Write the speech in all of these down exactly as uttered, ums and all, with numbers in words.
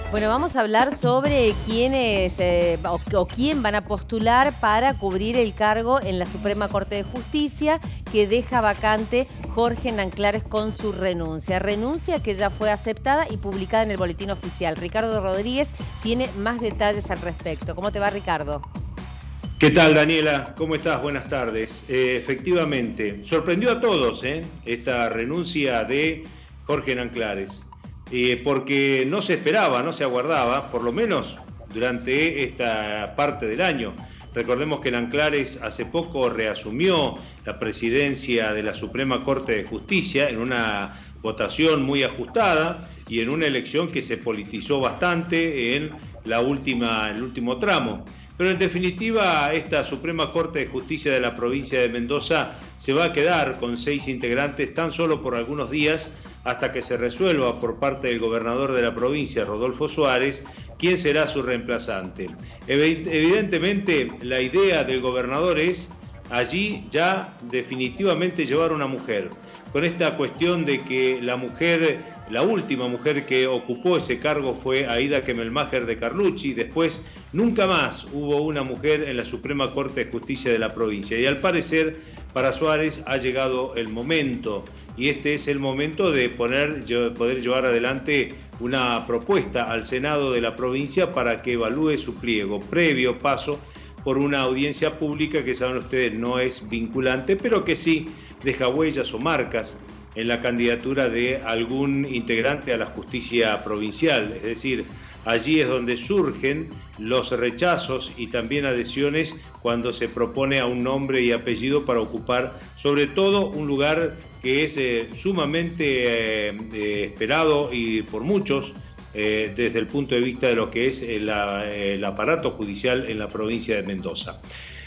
Bueno, vamos a hablar sobre quiénes eh, o, o quién van a postular para cubrir el cargo en la Suprema Corte de Justicia que deja vacante Jorge Nanclares con su renuncia. Renuncia que ya fue aceptada y publicada en el Boletín Oficial. Ricardo Rodríguez tiene más detalles al respecto. ¿Cómo te va, Ricardo? ¿Qué tal, Daniela? ¿Cómo estás? Buenas tardes. Eh, efectivamente, sorprendió a todos ¿eh? esta renuncia de Jorge Nanclares. Eh, porque no se esperaba, no se aguardaba, por lo menos durante esta parte del año. Recordemos que Nanclares hace poco reasumió la presidencia de la Suprema Corte de Justicia en una votación muy ajustada y en una elección que se politizó bastante en, la última, en el último tramo. Pero en definitiva, esta Suprema Corte de Justicia de la provincia de Mendoza se va a quedar con seis integrantes tan solo por algunos días hasta que se resuelva por parte del gobernador de la provincia, Rodolfo Suárez, quién será su reemplazante. Evidentemente, la idea del gobernador es allí ya definitivamente llevar una mujer. Con esta cuestión de que la mujer, la última mujer que ocupó ese cargo fue Aida Kemelmacher de Carlucci, después nunca más hubo una mujer en la Suprema Corte de Justicia de la provincia. Y al parecer, para Suárez ha llegado el momento, y este es el momento de poner, poder llevar adelante una propuesta al Senado de la provincia para que evalúe su pliego, previo paso por una audiencia pública que, saben ustedes, no es vinculante, pero que sí deja huellas o marcas en la candidatura de algún integrante a la justicia provincial. Es decir, allí es donde surgen los rechazos y también adhesiones cuando se propone a un nombre y apellido para ocupar sobre todo un lugar que es eh, sumamente eh, eh, esperado y por muchos eh, desde el punto de vista de lo que es el, el aparato judicial en la provincia de Mendoza.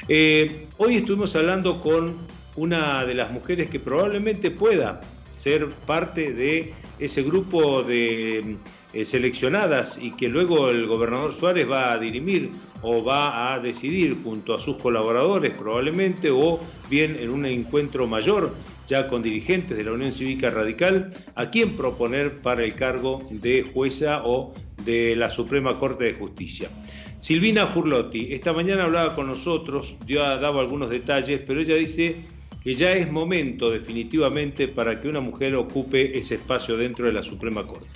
Eh, hoy estuvimos hablando con una de las mujeres que probablemente pueda ser parte de ese grupo de eh, seleccionadas y que luego el gobernador Suárez va a dirimir o va a decidir junto a sus colaboradores probablemente, o bien en un encuentro mayor ya con dirigentes de la Unión Cívica Radical, a quién proponer para el cargo de jueza o de la Suprema Corte de Justicia. Silvina Furlotti esta mañana hablaba con nosotros, yo daba algunos detalles, pero ella dice que ya es momento definitivamente para que una mujer ocupe ese espacio dentro de la Suprema Corte.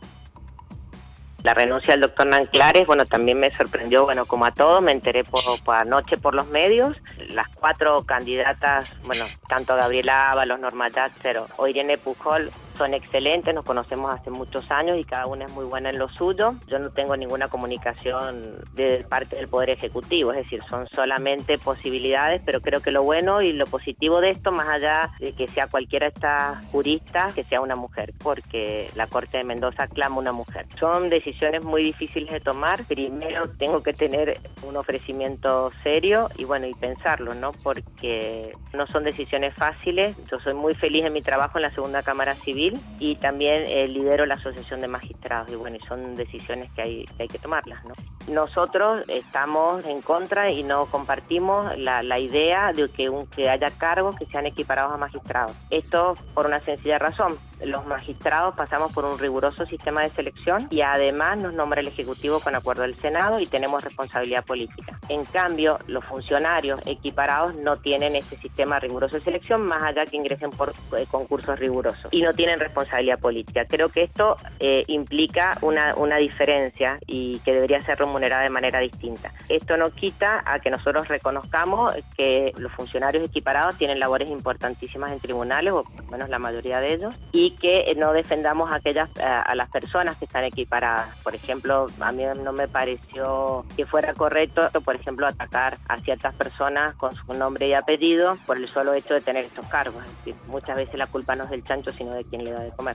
La renuncia del doctor Nanclares, bueno, también me sorprendió, bueno, como a todos, me enteré por, por anoche por los medios. Las cuatro candidatas, bueno, tanto Gabriela Ábalos, Norma Yatzer o Irene Pujol, son excelentes, nos conocemos hace muchos años y cada una es muy buena en lo suyo. Yo no tengo ninguna comunicación de parte del Poder Ejecutivo, es decir, son solamente posibilidades, pero creo que lo bueno y lo positivo de esto, más allá de que sea cualquiera de estas juristas, que sea una mujer, porque la Corte de Mendoza clama una mujer. Son decisiones muy difíciles de tomar. Primero tengo que tener un ofrecimiento serio y bueno, y pensarlo, ¿no? Porque no son decisiones fáciles. Yo soy muy feliz en mi trabajo en la Segunda Cámara Civil y también eh, lidero la Asociación de Magistrados y bueno, y son decisiones que hay que, hay que tomarlas, ¿no? Nosotros estamos en contra y no compartimos la, la idea de que, un, que haya cargos que sean equiparados a magistrados. Esto por una sencilla razón. Los magistrados pasamos por un riguroso sistema de selección y además nos nombra el Ejecutivo con acuerdo del Senado y tenemos responsabilidad política. En cambio, los funcionarios equiparados no tienen ese sistema riguroso de selección, más allá que ingresen por eh, concursos rigurosos, y no tienen responsabilidad política. Creo que esto eh, implica una, una diferencia y que debería ser remunerada de manera distinta. Esto no quita a que nosotros reconozcamos que los funcionarios equiparados tienen labores importantísimas en tribunales, o por lo menos la mayoría de ellos, y que no defendamos a aquellas a, a las personas que están equiparadas. Por ejemplo, a mí no me pareció que fuera correcto, por ejemplo, atacar a ciertas personas con su nombre y apellido por el solo hecho de tener estos cargos. Es decir, muchas veces la culpa no es del chancho, sino de quien le da de comer.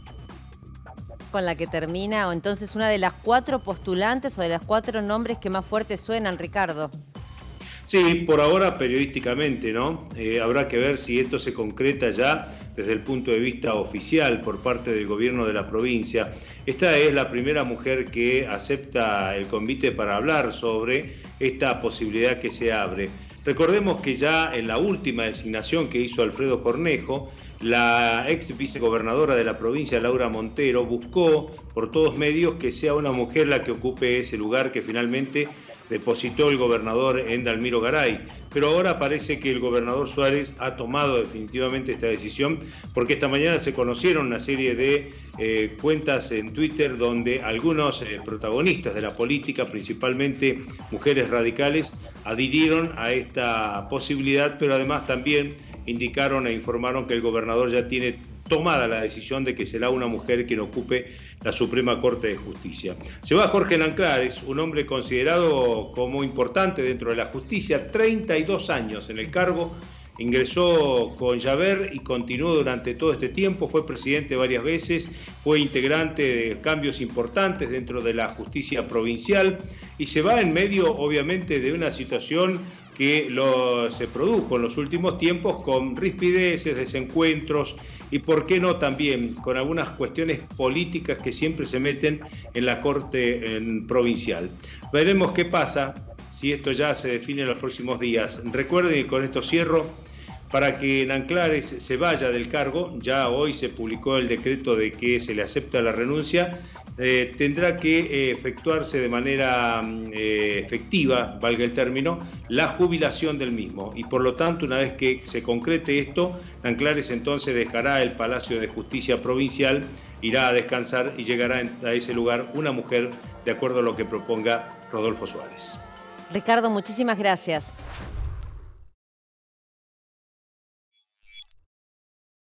Con la que termina, o entonces una de las cuatro postulantes o de las cuatro nombres que más fuertes suenan, Ricardo. Sí, por ahora periodísticamente, ¿no? Eh, habrá que ver si esto se concreta ya desde el punto de vista oficial por parte del gobierno de la provincia. Esta es la primera mujer que acepta el convite para hablar sobre esta posibilidad que se abre. Recordemos que ya en la última designación que hizo Alfredo Cornejo, La ex vicegobernadora de la provincia, Laura Montero, buscó por todos medios que sea una mujer la que ocupe ese lugar que finalmente depositó el gobernador Endalmiro Garay. Pero ahora parece que el gobernador Suárez ha tomado definitivamente esta decisión, porque esta mañana se conocieron una serie de eh, cuentas en Twitter donde algunos eh, protagonistas de la política, principalmente mujeres radicales, adhirieron a esta posibilidad, pero además también indicaron e informaron que el gobernador ya tiene tomada la decisión de que será una mujer quien ocupe la Suprema Corte de Justicia. Se va Jorge Nanclares, un hombre considerado como importante dentro de la justicia, treinta y dos años en el cargo, ingresó con Javert y continuó durante todo este tiempo, fue presidente varias veces, fue integrante de cambios importantes dentro de la justicia provincial y se va en medio, obviamente, de una situación que lo, se produjo en los últimos tiempos con rispideces, desencuentros y, por qué no, también con algunas cuestiones políticas que siempre se meten en la Corte en provincial. Veremos qué pasa, si esto ya se define en los próximos días. Recuerden que con esto cierro, para que Nanclares se vaya del cargo, ya hoy se publicó el decreto de que se le acepta la renuncia, eh, tendrá que eh, efectuarse de manera eh, efectiva, valga el término, la jubilación del mismo. Y por lo tanto, una vez que se concrete esto, Nanclares entonces dejará el Palacio de Justicia Provincial, irá a descansar y llegará a ese lugar una mujer, de acuerdo a lo que proponga Rodolfo Suárez. Ricardo, muchísimas gracias.